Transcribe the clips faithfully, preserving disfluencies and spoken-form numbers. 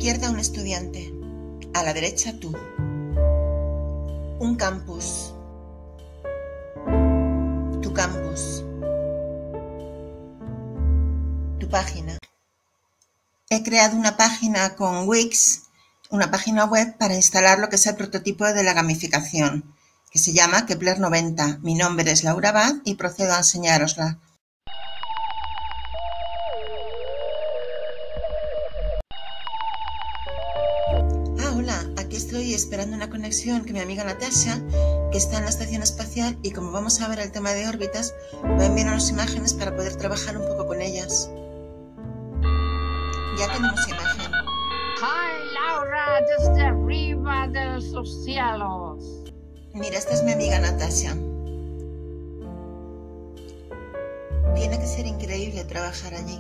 izquierda un estudiante, a la derecha tú. Un campus. Tu campus. Tu página. He creado una página con Wix, una página web para instalar lo que es el prototipo de la gamificación, que se llama Kepler noventa. Mi nombre es Laura Abad y procedo a enseñárosla. Ah, hola, aquí estoy esperando una conexión que mi amiga Natasha, que está en la estación espacial, y como vamos a ver el tema de órbitas, voy a enviar unas imágenes para poder trabajar un poco con ellas. Ya tenemos imagen. ¡Ay, Laura, desde arriba de los cielos! Mira, esta es mi amiga Natasha. Tiene que ser increíble trabajar allí.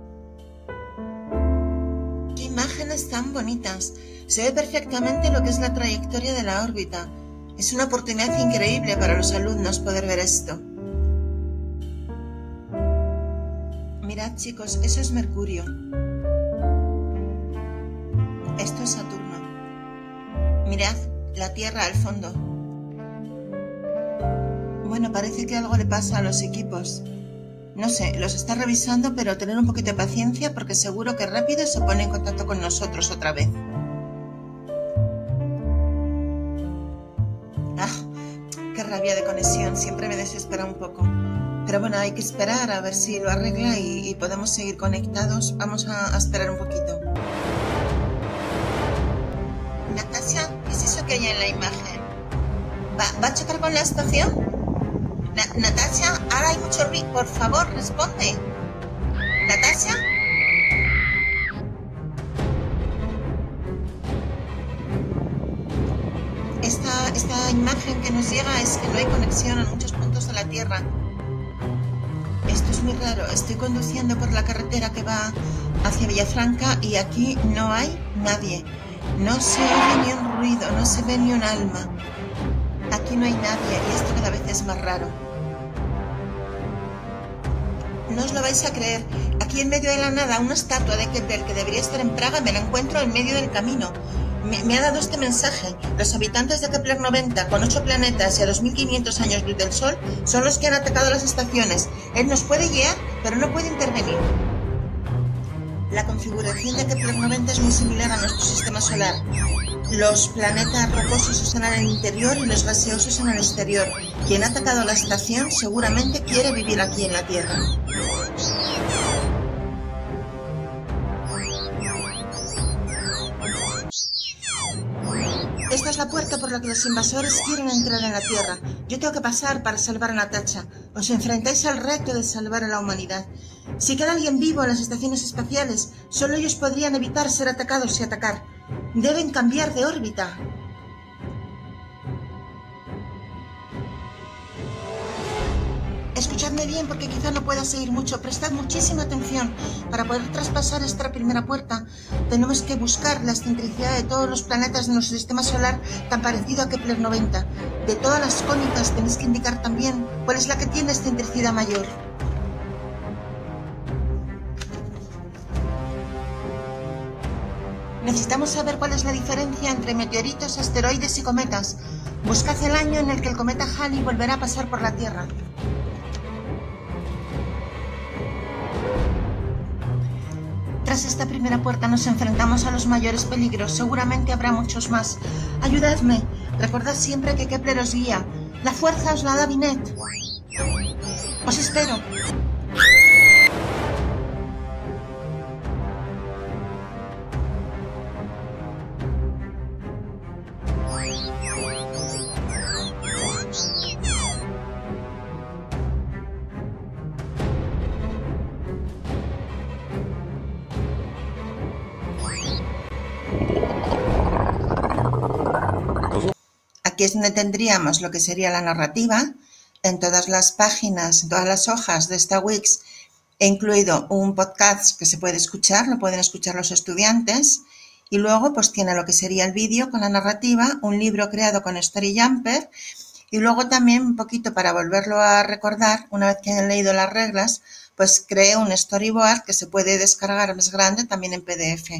¡Qué imágenes tan bonitas! Se ve perfectamente lo que es la trayectoria de la órbita. Es una oportunidad increíble para los alumnos poder ver esto. Mirad, chicos, eso es Mercurio. Esto es Saturno. Mirad, la Tierra al fondo. Bueno, parece que algo le pasa a los equipos. No sé, los está revisando, pero tener un poquito de paciencia porque seguro que rápido se pone en contacto con nosotros otra vez. Ah, qué rabia de conexión, siempre me desespera un poco. Pero bueno, hay que esperar a ver si lo arregla y, y podemos seguir conectados. Vamos a, a esperar un poquito. Natasha, ¿qué es eso que hay en la imagen? ¿Va, ¿va a chocar con la estación? Na Natasha, ahora hay mucho ruido. Por favor, responde. Natasha. Esta, esta imagen que nos llega es que no hay conexión en muchos puntos de la Tierra. Esto es muy raro. Estoy conduciendo por la carretera que va hacia Villafranca y aquí no hay nadie. No se oye ni un ruido, no se ve ni un alma. Aquí no hay nadie y esto cada vez es más raro. No os lo vais a creer. Aquí en medio de la nada, una estatua de Kepler que debería estar en Praga, me la encuentro en medio del camino. Me, me ha dado este mensaje. Los habitantes de Kepler noventa, con ocho planetas y a dos mil quinientos años luz del Sol, son los que han atacado las estaciones. Él nos puede guiar, pero no puede intervenir. La configuración de Kepler noventa es muy similar a nuestro sistema solar. Los planetas rocosos están en el interior y los gaseosos en el exterior. Quien ha atacado la estación seguramente quiere vivir aquí en la Tierra. Esta es la puerta por la que los invasores quieren entrar en la Tierra. Yo tengo que pasar para salvar a Natasha. Os enfrentáis al reto de salvar a la humanidad. Si queda alguien vivo en las estaciones espaciales, solo ellos podrían evitar ser atacados y atacar. Deben cambiar de órbita. Escuchadme bien porque quizá no pueda seguir mucho. Prestad muchísima atención. Para poder traspasar esta primera puerta, tenemos que buscar la excentricidad de todos los planetas de nuestro sistema solar tan parecido a Kepler noventa. De todas las cónicas tenéis que indicar también cuál es la que tiene excentricidad mayor. Necesitamos saber cuál es la diferencia entre meteoritos, asteroides y cometas. Buscad el año en el que el cometa Halley volverá a pasar por la Tierra. Tras esta primera puerta nos enfrentamos a los mayores peligros. Seguramente habrá muchos más. Ayudadme. Recordad siempre que Kepler os guía. La fuerza os la da Binet. Os espero. Aquí es donde tendríamos lo que sería la narrativa. En todas las páginas, en todas las hojas de esta Wix he incluido un podcast que se puede escuchar, lo pueden escuchar los estudiantes, y luego pues tiene lo que sería el vídeo con la narrativa, un libro creado con Story Jumper, y luego también un poquito para volverlo a recordar, una vez que hayan leído las reglas, pues creé un storyboard que se puede descargar más grande también en P D F.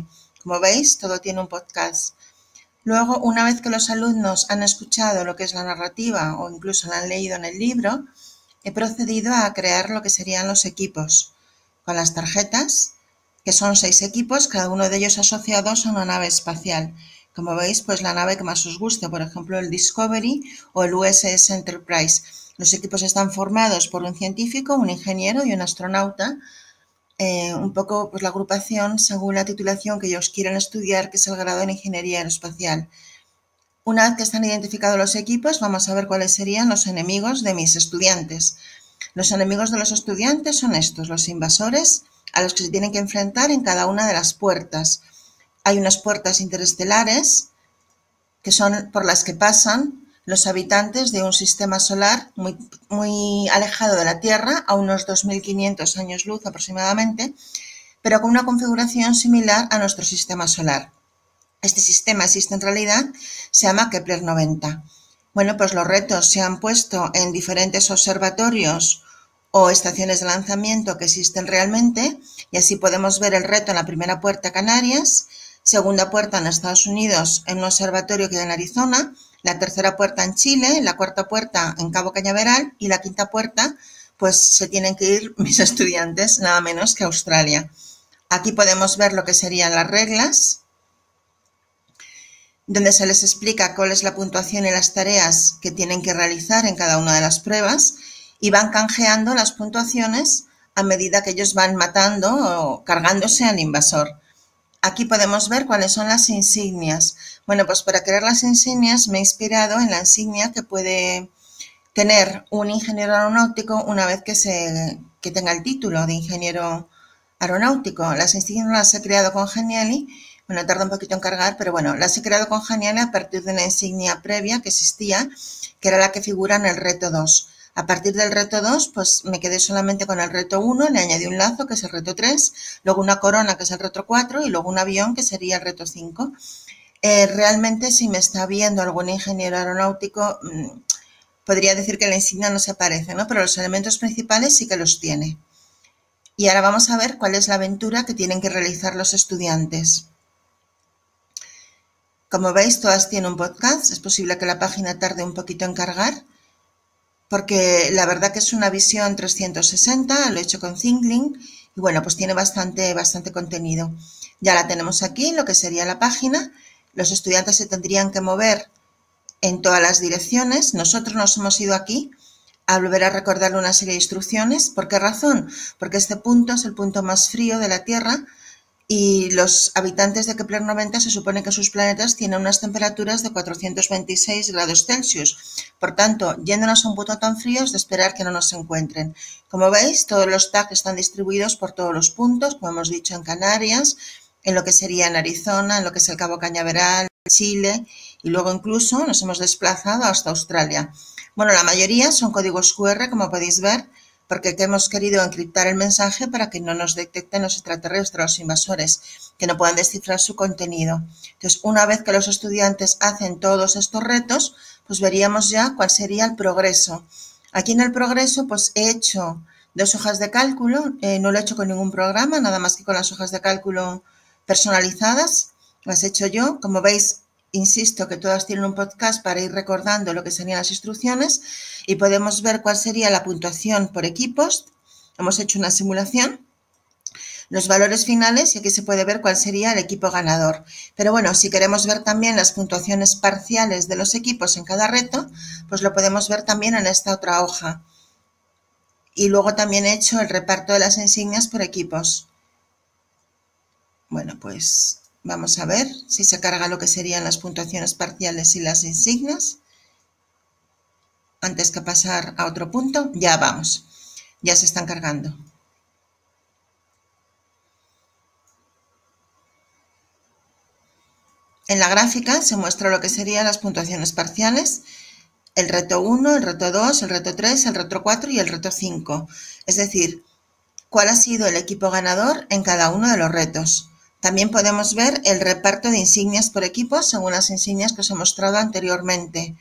Como veis, todo tiene un podcast. Luego, una vez que los alumnos han escuchado lo que es la narrativa o incluso la han leído en el libro, he procedido a crear lo que serían los equipos con las tarjetas, que son seis equipos, cada uno de ellos asociados a una nave espacial. Como veis, pues la nave que más os guste, por ejemplo el Discovery o el U S S Enterprise. Los equipos están formados por un científico, un ingeniero y un astronauta. Eh, un poco pues la agrupación según la titulación que ellos quieren estudiar, que es el grado en Ingeniería Aeroespacial. Una vez que están identificados los equipos, vamos a ver cuáles serían los enemigos de mis estudiantes. Los enemigos de los estudiantes son estos, los invasores, a los que se tienen que enfrentar en cada una de las puertas. Hay unas puertas interestelares, que son por las que pasan los habitantes de un sistema solar muy, muy alejado de la Tierra, a unos dos mil quinientos años luz aproximadamente, pero con una configuración similar a nuestro sistema solar. Este sistema existe en realidad, se llama Kepler noventa. Bueno, pues los retos se han puesto en diferentes observatorios o estaciones de lanzamiento que existen realmente, y así podemos ver el reto en la primera puerta, Canarias, segunda puerta en Estados Unidos, en un observatorio que hay en Arizona, la tercera puerta en Chile, la cuarta puerta en Cabo Cañaveral y la quinta puerta, pues se tienen que ir mis estudiantes nada menos que a Australia. Aquí podemos ver lo que serían las reglas, donde se les explica cuál es la puntuación y las tareas que tienen que realizar en cada una de las pruebas, y van canjeando las puntuaciones a medida que ellos van matando o cargándose al invasor. Aquí podemos ver cuáles son las insignias. Bueno, pues para crear las insignias me he inspirado en la insignia que puede tener un ingeniero aeronáutico una vez que, se, que tenga el título de ingeniero aeronáutico. Las insignias las he creado con Geniali. Bueno, tarda un poquito en cargar, pero bueno, las he creado con Geniali a partir de una insignia previa que existía, que era la que figura en el reto dos. A partir del reto dos, pues me quedé solamente con el reto uno, le añadí un lazo, que es el reto tres, luego una corona, que es el reto cuatro, y luego un avión, que sería el reto cinco. Eh, realmente, si me está viendo algún ingeniero aeronáutico, mmm, podría decir que la insignia no se parece, ¿no? Pero los elementos principales sí que los tiene. Y ahora vamos a ver cuál es la aventura que tienen que realizar los estudiantes. Como veis, todas tienen un podcast. Es posible que la página tarde un poquito en cargar, porque la verdad que es una visión trescientos sesenta, lo he hecho con ThinkLink, y bueno, pues tiene bastante, bastante contenido. Ya la tenemos aquí, lo que sería la página. Los estudiantes se tendrían que mover en todas las direcciones. Nosotros nos hemos ido aquí a volver a recordarle una serie de instrucciones. ¿Por qué razón? Porque este punto es el punto más frío de la Tierra, y los habitantes de Kepler noventa se supone que sus planetas tienen unas temperaturas de cuatrocientos veintiséis grados Celsius. Por tanto, yéndonos a un punto tan frío es de esperar que no nos encuentren. Como veis, todos los tags están distribuidos por todos los puntos, como hemos dicho, en Canarias, en lo que sería en Arizona, en lo que es el Cabo Cañaveral, Chile, y luego incluso nos hemos desplazado hasta Australia. Bueno, la mayoría son códigos cu erre, como podéis ver, porque hemos querido encriptar el mensaje para que no nos detecten los extraterrestres, los invasores, que no puedan descifrar su contenido. Entonces, una vez que los estudiantes hacen todos estos retos, pues veríamos ya cuál sería el progreso. Aquí en el progreso, pues he hecho dos hojas de cálculo, eh, no lo he hecho con ningún programa, nada más que con las hojas de cálculo personalizadas, las he hecho yo. Como veis, insisto que todas tienen un podcast para ir recordando lo que serían las instrucciones, y podemos ver cuál sería la puntuación por equipos. Hemos hecho una simulación, los valores finales, y aquí se puede ver cuál sería el equipo ganador. Pero bueno, si queremos ver también las puntuaciones parciales de los equipos en cada reto, pues lo podemos ver también en esta otra hoja. Y luego también he hecho el reparto de las insignias por equipos. Bueno, pues vamos a ver si se carga lo que serían las puntuaciones parciales y las insignias. Antes que pasar a otro punto, ya vamos, ya se están cargando. En la gráfica se muestra lo que serían las puntuaciones parciales, el reto uno, el reto dos, el reto tres, el reto cuatro y el reto cinco. Es decir, cuál ha sido el equipo ganador en cada uno de los retos. También podemos ver el reparto de insignias por equipos según las insignias que os he mostrado anteriormente.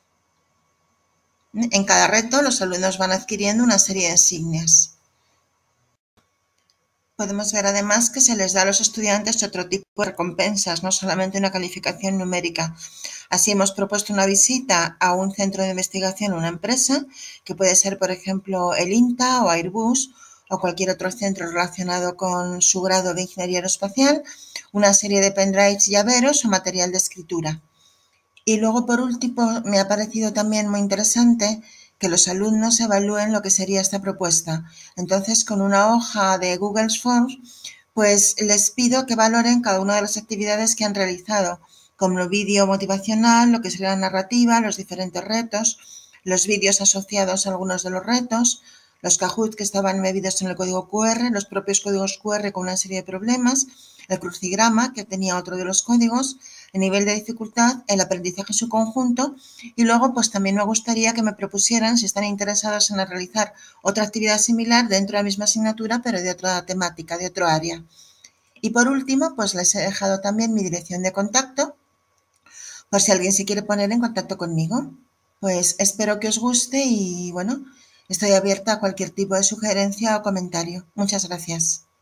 En cada reto los alumnos van adquiriendo una serie de insignias. Podemos ver además que se les da a los estudiantes otro tipo de recompensas, no solamente una calificación numérica. Así hemos propuesto una visita a un centro de investigación o una empresa, que puede ser, por ejemplo, el INTA o Airbus o cualquier otro centro relacionado con su grado de ingeniería aeroespacial, una serie de pendrives, llaveros o material de escritura. Y luego, por último, me ha parecido también muy interesante que los alumnos evalúen lo que sería esta propuesta. Entonces, con una hoja de Google Forms, pues les pido que valoren cada una de las actividades que han realizado, como el vídeo motivacional, lo que sería la narrativa, los diferentes retos, los vídeos asociados a algunos de los retos, los Kahoot que estaban embebidos en el código cu erre, los propios códigos cu erre con una serie de problemas, el crucigrama, que tenía otro de los códigos, el nivel de dificultad, el aprendizaje en su conjunto, y luego pues también me gustaría que me propusieran si están interesados en realizar otra actividad similar dentro de la misma asignatura, pero de otra temática, de otro área. Y por último, pues les he dejado también mi dirección de contacto, por si alguien se quiere poner en contacto conmigo. Pues espero que os guste y bueno, estoy abierta a cualquier tipo de sugerencia o comentario. Muchas gracias.